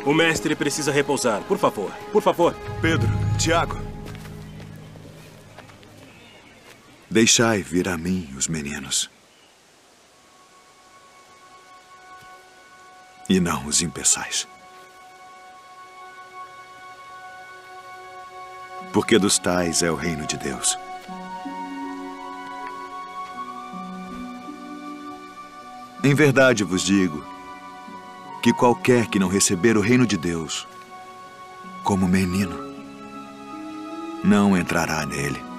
O mestre precisa repousar. Por favor, por favor. Pedro, Tiago. Deixai vir a mim os meninos. E não os impeçais. Porque dos tais é o reino de Deus. Em verdade vos digo que qualquer que não receber o reino de Deus como menino, não entrará nele.